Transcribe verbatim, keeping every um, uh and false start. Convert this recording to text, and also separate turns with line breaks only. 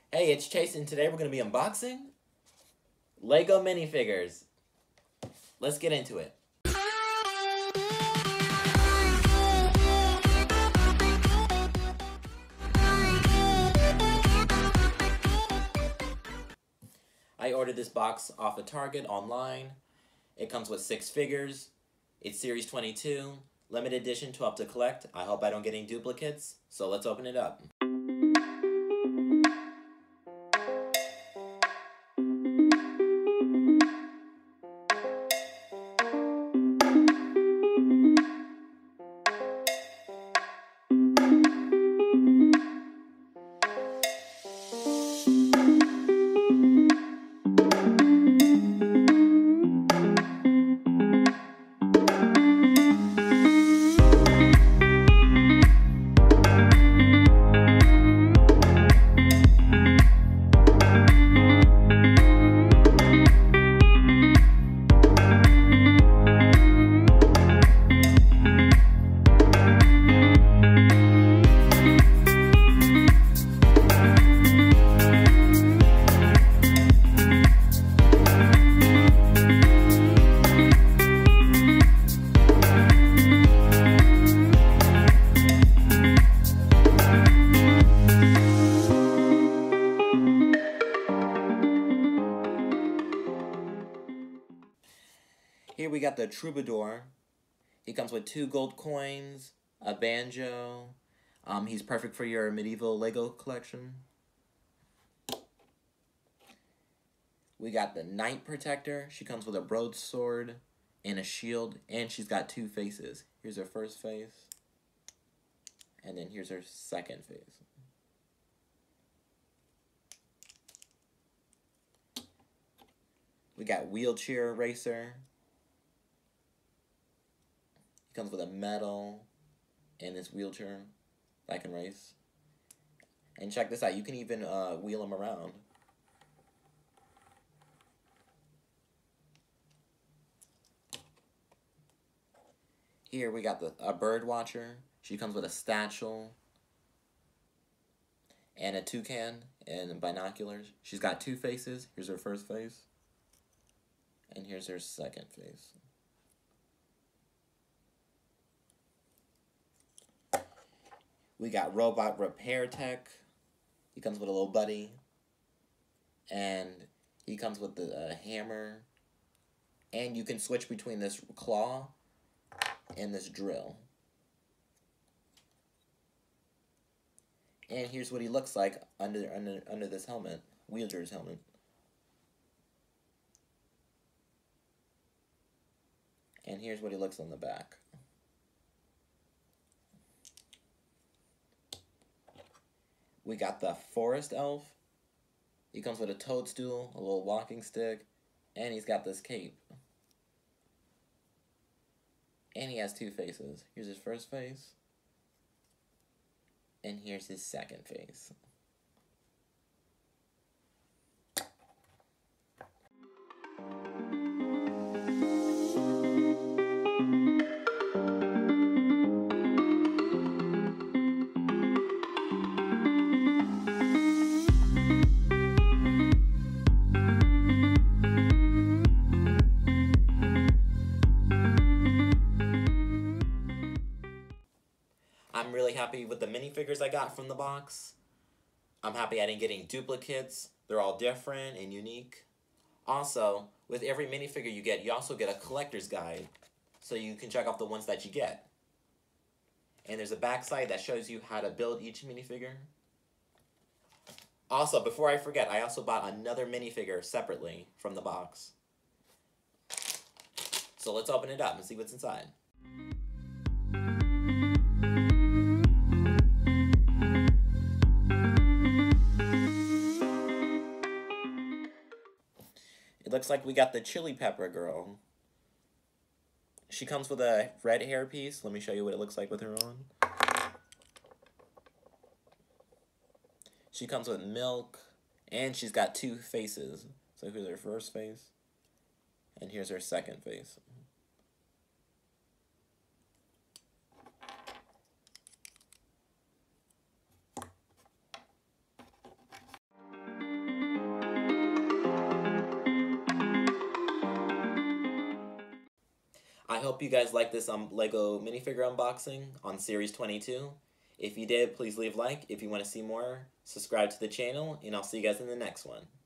Hey, it's Chase, and today we're going to be unboxing Lego minifigures. Let's get into it. I ordered this box off of Target online. It comes with six figures. It's Series twenty-two, limited edition, twelve to collect. I hope I don't get any duplicates, so let's open it up. Here we got the Troubadour. He comes with two gold coins, a banjo. Um, he's perfect for your medieval Lego collection. We got the Knight Protector. She comes with a broadsword and a shield, and she's got two faces. Here's her first face, and then here's her second face. We got Wheelchair Racer. Comes with a medal and this wheelchair that can race. And check this out, you can even uh, wheel him around. Here we got the a bird watcher. She comes with a satchel and a toucan and binoculars. She's got two faces. Here's her first face, and here's her second face. We got Robot Repair Tech. He comes with a little buddy. And he comes with the uh, hammer. And you can switch between this claw and this drill. And here's what he looks like under under under this helmet. Wheelchair's helmet. And here's what he looks on the back. We got the Forest Elf. He comes with a toadstool, a little walking stick, and he's got this cape. And he has two faces. Here's his first face, and here's his second face. I'm really happy with the minifigures I got from the box. I'm happy I didn't get any duplicates. They're all different and unique. Also, with every minifigure you get, you also get a collector's guide, so you can check off the ones that you get. And there's a backside that shows you how to build each minifigure. Also, before I forget, I also bought another minifigure separately from the box. So let's open it up and see what's inside. It looks like we got the Chili Pepper Girl. She comes with a red hairpiece. Let me show you what it looks like with her on. She comes with milk, and she's got two faces. So here's her first face, and here's her second face. I hope you guys like this um, Lego minifigure unboxing on Series twenty-two. If you did, please leave a like. If you want to see more, subscribe to the channel, and I'll see you guys in the next one.